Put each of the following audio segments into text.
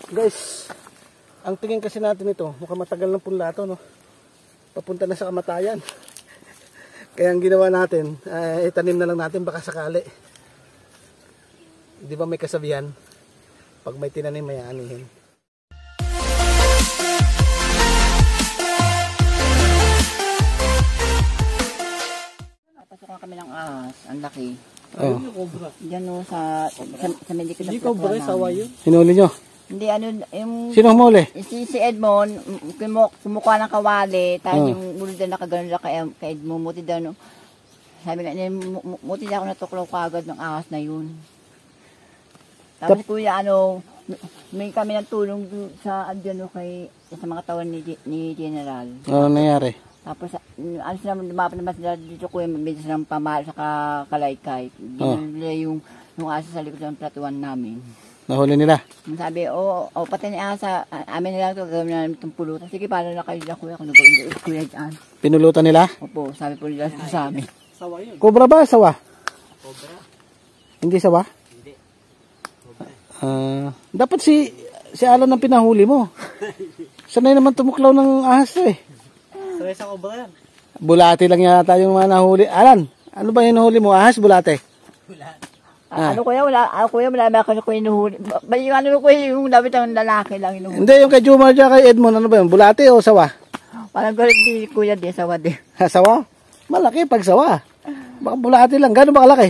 Guys, ang tingin kasi natin ito, mukhang matagal ng punla ito, no? Papunta na sa kamatayan. Kaya ang ginawa natin, itanim na lang natin baka sakali. Di ba may kasabihan? Pag may tinanim, may anihin. Napasukan kami ng ahas, ang laki. Oh. Diyan o sa medikal. Hindi cobra, sawa yun. Hinuli nyo? Hindi, ano, yung... Sino humuli? Si Edmond, kumukuha ng kawali, tapos yung ulo daw nakagano'n lang kay Edmond, muti daw, no? Sabi nga, muti daw ako natuklaw kagad ng ahas na yun. Tapos kuya, ano, may kami ng tulong sa, ano, sa mga tawan ni General. Ano nangyari? Tapos, ano sila, lumapit naman sila dito kuya, medyo silang pamahal sa kalaykay. Binula yung asa sa likod ng platuan namin. Nahuli nila? Sabi, patay ni asa, amin nila ito, gawin na namin itong pulutan. Sige, paano na kayo dyan kuya, kung nagawin kuya dyan. Pinulutan nila? Opo, sabi po nila sa amin. Sawa yun. Cobra ba? Sawa? Cobra. Hindi sawa? Hindi. Dapat si Alan ang pinahuli mo. Sanay naman tumuklaw ng ahas eh. Sanay sa cobra yan. Bulate lang yata yung mga nahuli. Alan, ano ba yung nahuli mo? Ahas, bulate? Bulate. Ano kuya, wala ako kuya inuhuli. Yung ano kuya, yung dapat ang lalaki lang inuhuli. Hindi, yung kay Jumar dyan kay Edmond, ano ba yun? Bulate o sawa? Parang galit di kuya, di sawa di. Ha, sawa? Malaki pag sawa. Baka bulate lang. Gano'n ba kalaki?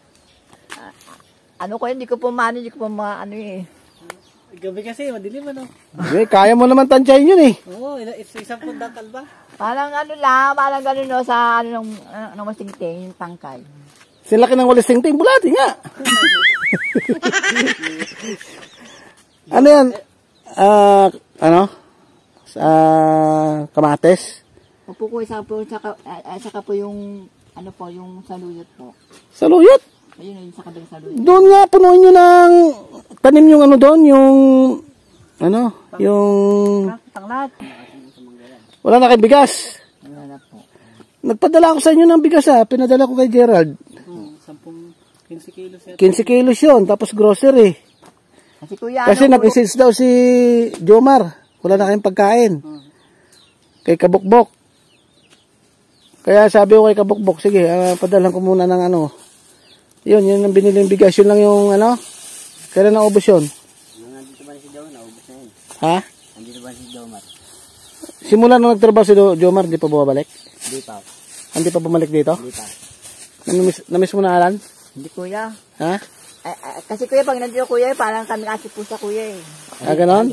Ano kuya, hindi ko po ano eh. Gabi kasi, madilim ano. Okay, kaya mo naman tansyahin yun eh. Oo, isang pundatal ba? Parang ano lang, parang gano'n no, sa ano ng masingting, yung tangkay. Silaki ng walis singting, bulate nga. Ano yan? Ano? Kamates? Opo ko, saka po yung, ano po, yung saluyot po. Saluyot? Ayun, yung sa kabilang saluyot. Doon nga, punuin nyo ng tanim yung ano doon, yung, ano, yung... Tanglat. Wala na kayong bigas. Wala na po. Nagpadala ako sa inyo ng bigas ha, pinadala ko kay Gerald. 15 kilos yan. 15 kilos yun, tapos grocery. Kasi kuya, Kasi nag-insist daw si Jomar, wala na kayong pagkain. Kay Kabukbok. Kaya sabi ko kay Kabukbok, sige, padalan ko muna ng ano. Yun ang binili yung bigas. Yun lang yung ano. Kailan naubos yun? nandito ba si Jomar? Naubos na yun. Ha? Nandito ba si Jomar? Simula nung nagtrabaho si Jomar, di pa bumabalik? Hindi pa. Hindi pa bumalik dito? Hindi pa. Namiss mo na Alan? Hindi kuya. Ha? Kasi kuya, pag nandito kuya, parang kami kasi po sa kuya eh. Ganon?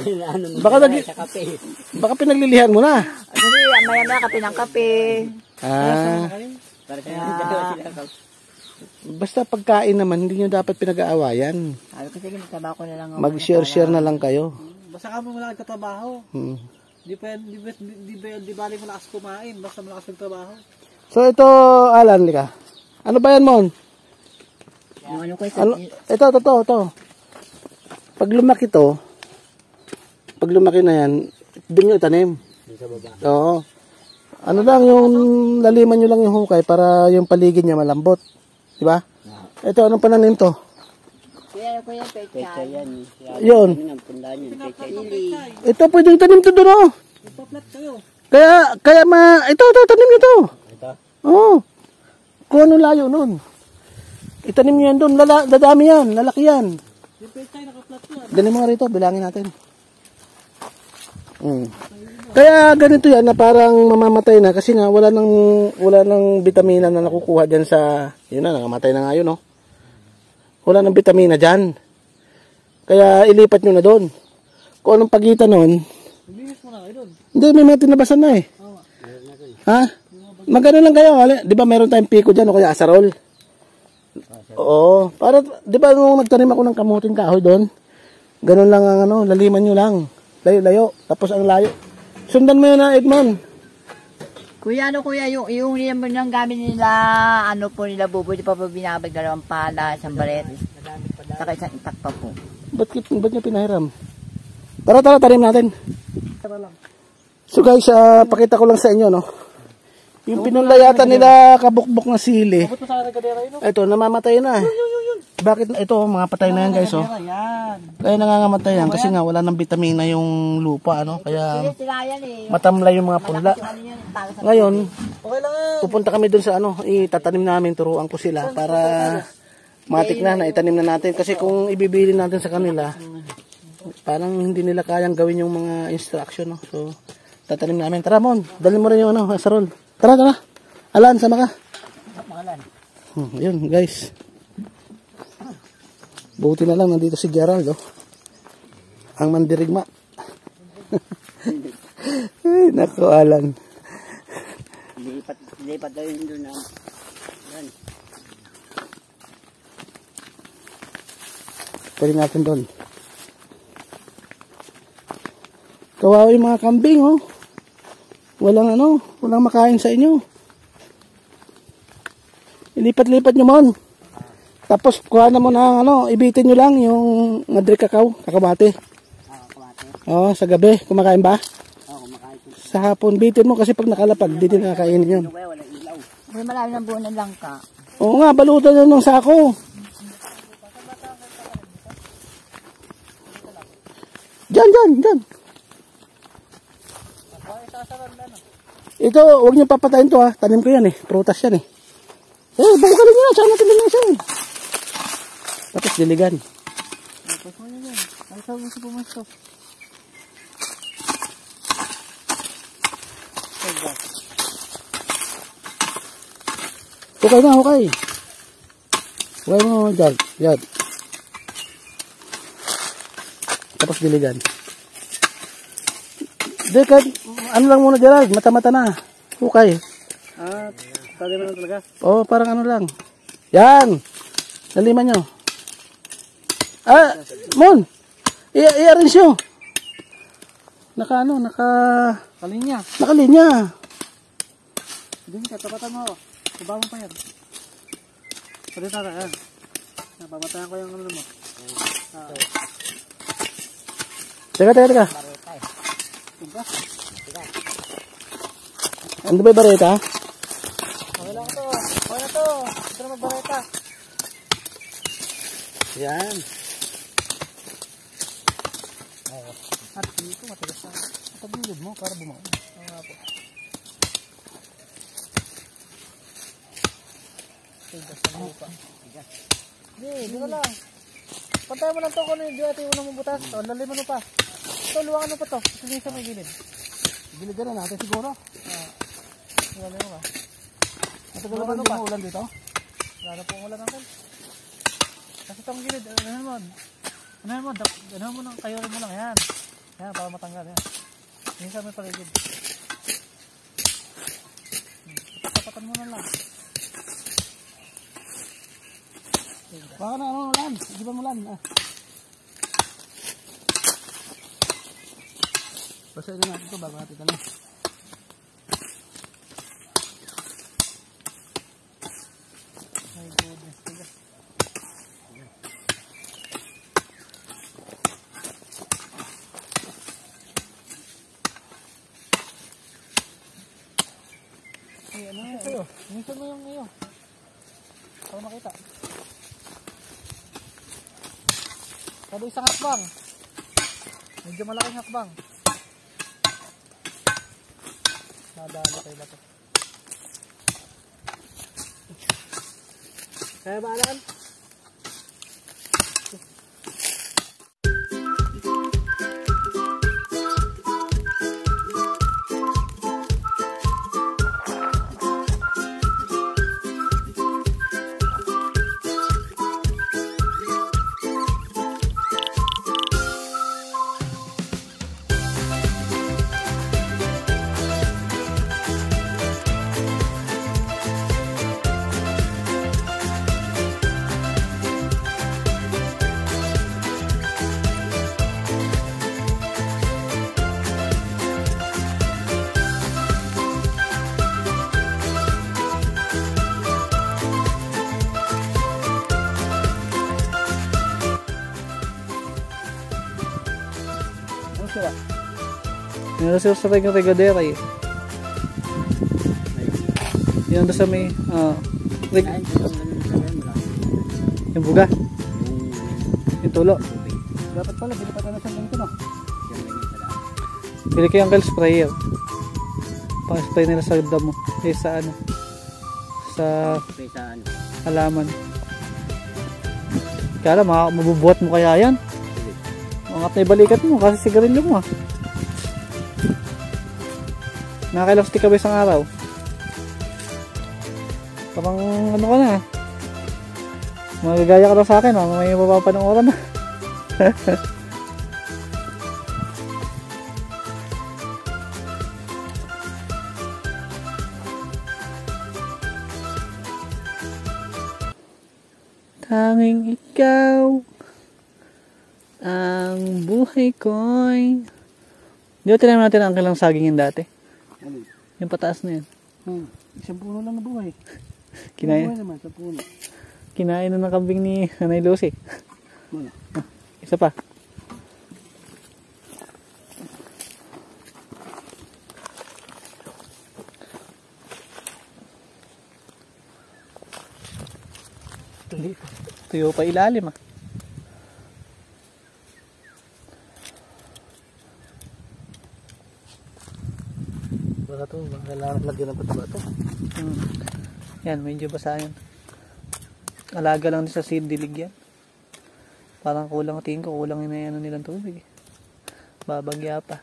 Baka pinaglilihan mo na. Kasi maya kape ng kape. Basta pagkain naman, hindi nyo dapat pinag-aawayan. Sabi kasi nagtrabaho ko na lang. Mag-share na lang kayo. Basta ka mo malakas katrabaho. Di bali mo lakas kumain, basta malakas magtrabaho. So ito, Alan, lika. Ano ba yan, Mon? Ano ko Ito. Pag lumaki na yan, doon nyo itanim. Sa baba. Oo. Ano lang, yung laliman nyo lang yung hukay para yung paligid niya malambot. Diba? Ito, anong pananim to? Kuya, pecha yan. Yun. Ito, pwedeng tanim to doon, oh. Ipaplat kayo. Kaya, ito, tanim nyo to. Ito? Oo. Kung anong layo nun. Itanim nyo yan doon, dadami yan, lalaki yan. Yung pecha, nakaplat yan. Dali mo nga rito, bilangin natin. Kaya ganito yan na parang mamamatay na kasi nga wala nang bitamina na nakukuha diyan sa yun na nangamatay na nga yun, no. Wala nang bitamina diyan. Kaya ilipat niyo na doon. Kung anong pagitan noon. Linis mo na kayo doon. Hindi, may mga tinabasan na eh. Ha? Magano lang kayo, di ba meron tayong piko diyan o kaya asarol? Oo, para di ba nung nagtanim ako ng kamuting kahoy doon? Ganun lang ang ano, laliman niyo lang. Layo-layo, tapos ang layo. Sundan mo yun na, Edmond. Kuya, yung ng gamit nila, ano po nila buboy, di pa po binabag, 2 pala, 1 baret, saka 1 itak pa po. Ba't niya pinahiram? Tara, tarim natin. So guys, pakita ko lang sa inyo, no. Yung pinunlayatan nila kabukbok na sili. Ito, namamatay na. Bakit ito, mga patay na yan guys, oh. Yan. Kaya nangangamatay yan kasi nga wala ng vitamina yung lupa, ano. Kaya matamlay yung mga punla. Ngayon, Okay lang yan. pupunta kami dun sa ano, itatanim namin, turuan ko sila para matik na itanim na natin. Kasi kung ibibili natin sa kanila, parang hindi nila kayang gawin yung mga instruction, no. So, tatanim namin. Tara, Mon, dalhin mo rin yung ano, sarol. Tara, tara. Alan, sama ka. Yun, guys. Buti na lang nandito si Gerald, oh. Ang mandirigma. Ay, nako, Alan. Lipat daw yun doon. Yan. Pwede natin doon. Kawawa yung mga kambing, oh. Walang walang makain sa inyo. Ilipat-lipat nyo, Mon. Tapos kuha na mo ng ibitin nyo lang yung madre kakabate. Kamate. Oo, sa gabi. Kumakain ba? Oo, kumakain ko. Sa hapon, bitin mo kasi pag nakalapag, di din nakakainin yun. Wala ilaw. May marami ng buwan ng langka. Oo nga, balutan na ng sako. Diyan. Ito, huwag niyo papatayin to, ha. Tanim ko yan, eh. Prutas yan, eh. Bukalin niyo na. Tsaka natin linisin. Tapos diligan. Tapos mo yun. Ay, saan mo siya pumasok? Hukay na, hukay. Hukay mo, Jad. Tapos diligan. Dekat, ano lang muna, Gerald, mata-mata na. Hukay. Sabi mo lang talaga. Oo, parang ano lang. Yan. Naliman nyo. Mon. I-arrange nyo. Kalinya. Nakalinya. Hindi ka, tapatan mo. Subawang pa yan. Pwede tara, yan. Babatayan ko yung ano mo. Teka. Ano ba yung bareta? Okay lang to. Okay na to. Ito na magbareta. Yan. At dito, matigas na. Pag-ilid mo, para bumaon. Nga po. Tigas na lupa. Hindi ko lang. Pantay mo lang to kung ano yung ito yung unang mabutas. O, laliman mo pa. Ito, luwangan mo pa to. Sinisa mo yung gilid. Diligan na natin siguro. Luwangan mo pa. Matagal ba hindi mo ulan dito? Wala na po ulan natin. Kasi itong gilid, ano mo nang kayo rin mo lang. Yan. Yan, para matanggal. Yan. Sinisa mo yung paligid. Tapatan mo na lang. Baka na ulan. Di ba ulan? Basahin na natin ito bago natin tanim. My goodness. Tigas. Ano yun sa'yo? Minsan mo yung iyo. Para makita. Kada isang hakbang. Medyo malaking hakbang. Nadali kayo ba ito? Kaya ba, Alan? Yung nasa sa tayo regadera eh. Yung nasa may yung buga. tulo. Dapat pala, bili pa tayo ng ganito, no? Bili kayo Uncle sprayer. Pang spray nila sa damo. Sa ano? Sa halaman. Kaya lang, mabubuhat mo kaya yan. Angat na ibalikat mo kasi sigarilyo mo ah. Nakakailang stick ka ba isang araw? Parang ano ka na. Magagaya ka lang sa akin, may mapapanooran na. Tanging ikaw ang buhay ko'y. Di ba tinaman natin ang kilang saging yung dati? Yung pataas na yan. Isang puno lang na buhay. Kinain. Buhay naman, sa puno. Kinain na ng kambing ni Nanay Lucy. Isa pa. Tuyo pa ilalim ah. Baka ito, kailangan lagyan ng pataba ito. Yan, medyo basa yan. Alaga lang din sa seed dilig yan. Parang kulang, tingin ko kulang yung ano nilang tubig. Babagya pa.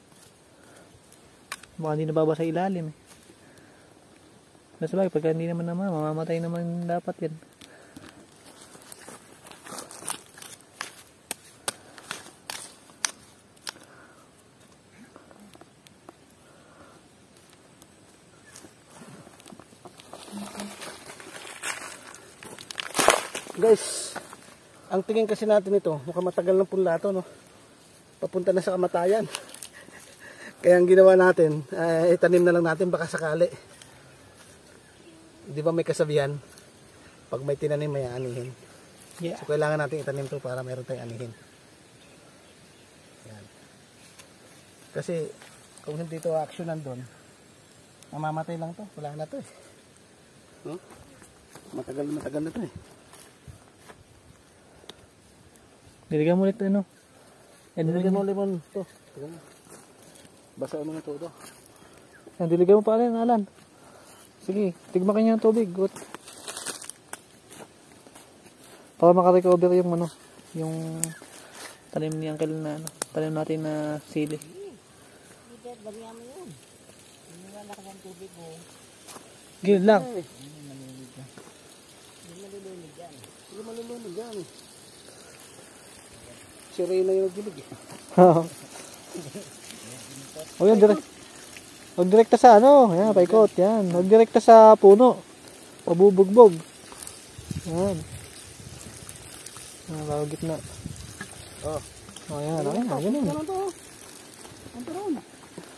Baka hindi nababasa ilalim eh. Basta bagay, pagka hindi naman mamamatay naman dapat yan. Guys, ang tingin kasi natin ito, mukhang matagal ng punla ito, no? Papunta na sa kamatayan. Kaya ang ginawa natin, itanim na lang natin baka sakali. Di ba may kasabihan? Pag may tinanim, may anihin. Yeah. So kailangan natin itanim to para meron tayong anihin. Yan. Kasi kung hindi ito actionan doon, mamamatay lang to. Wala na to eh. No? Matagal na to eh. Diligan mo ulit ano. Diligan mo limon to. Basa mo na to. Diligan mo pa rin, Alan. Sige, tigma kanya ng tubig. Gut. Para makarecover yung ano, yung tanim ni Uncle na ano, tanim natin na sili. Bagyan mo yun. Hindi wala ka ng tubig mo. Gilid lang. Hindi malulunig yan. Si Reyna yung nagdilig eh. O yan, huwag direkta sa ano. Yan, paikot. Yan. Huwag direkta sa puno. Pabubugbog. Yan. Bago gitna. Oh. O yan. O yan. Ganun. Ano to? Ang taraw na.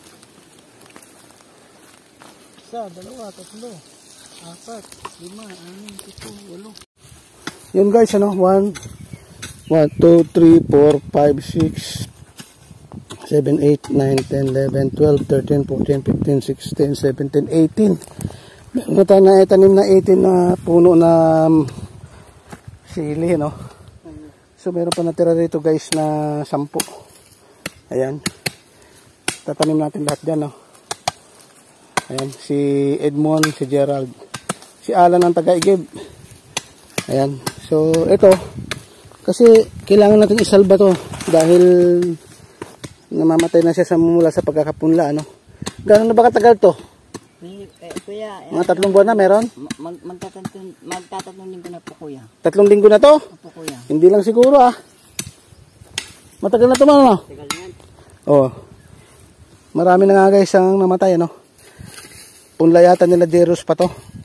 Isa, dalawa, tatlo, apat, 5, 6, 7, 8. Yun guys, ano? 1, 2, 3, 4, 5, 6, 7, 8, 9, 10, 11, 12, 13, 14, 15, 16, 17, 18. Meron na tayo na itanim na 18 na puno na sili, no? So meron pa natira rito guys na 10. Ayan. Tatanim natin lahat dyan, no? Ayan, si Edmond, si Gerald, si Alan ang taga-igib. Ayan. So ito, kasi kailangan natin isalba to dahil namamatay na siya mula sa pagkakapunla, ano? Gano'n na ba katagal to? Kuya, Mga 3 buwan na meron? Magtatatlong linggo na po, kuya. 3 linggo na to? Opo, kuya. Hindi lang siguro ah. Matagal na to man, ano? Tagal yan. Oh. Marami na nga guys ang namatay, ano? Punla yata nila Deros pa to.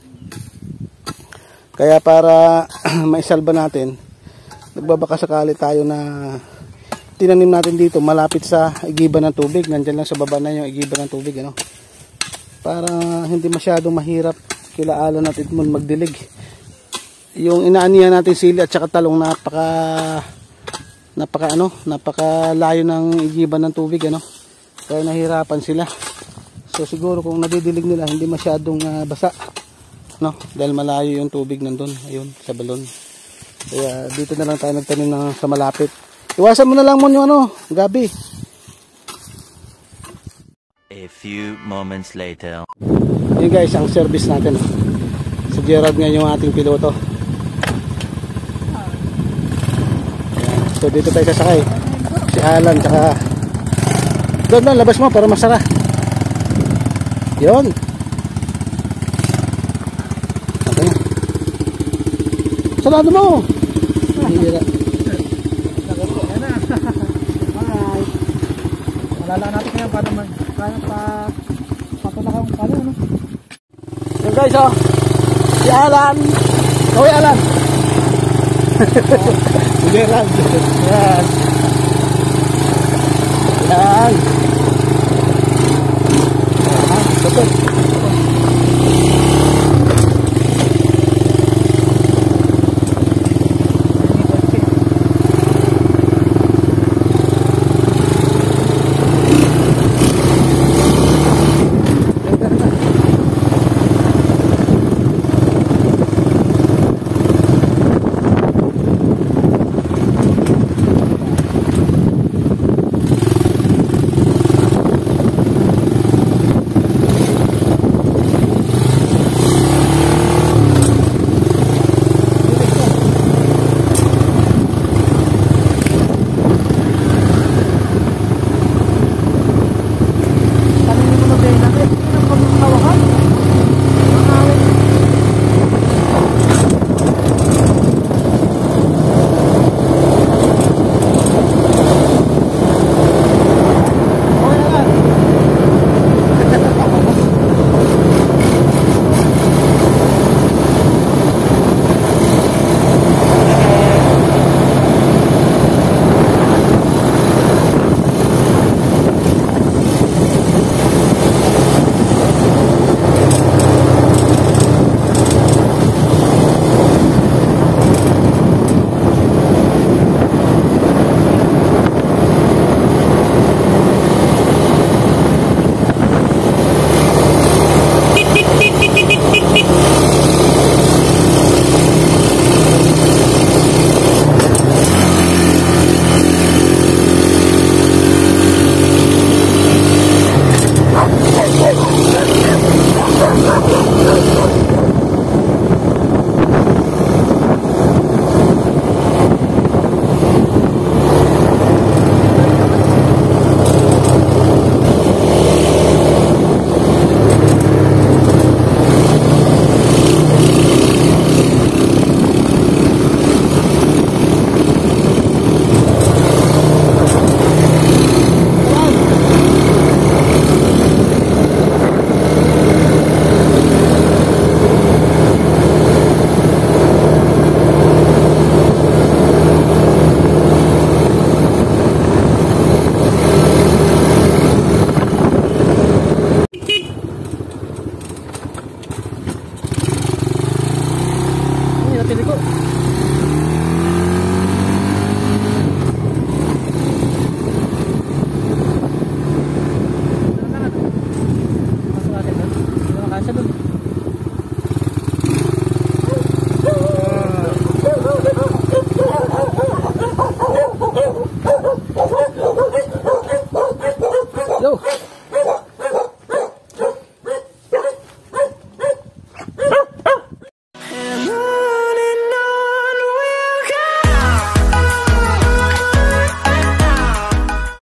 Kaya para maisalba natin, nagbabaka sakali tayo na tinanim natin dito malapit sa igiban ng tubig. Nandyan lang sa baba na yung igiban ng tubig, ano? Para hindi masyadong mahirap kila Alan at Edmond magdilig. Yung inaanihan natin sili at saka talong napakalayo ng igiban ng tubig, ano? Kaya nahirapan sila. So siguro kung nadidilig nila hindi masyadong basa, no? Dahil malayo yung tubig nandun, ayun, sa balon. Kaya dito na lang tayo nagtanim sa malapit. Iwasan mo na lang mo yung gabi. A few moments later. Yun guys, ang service natin. Si Gerald nga yung ating piloto. Ayan. So dito tayo sasakay. Si Alan, tsaka doon, labas mo para masara. Yun. Okay na. Sarado mo. Hihira. Alright. Malala natin kaya para patulakang kano, ano? Yun guys, si Alan. Alan. Si Gerald. Yes.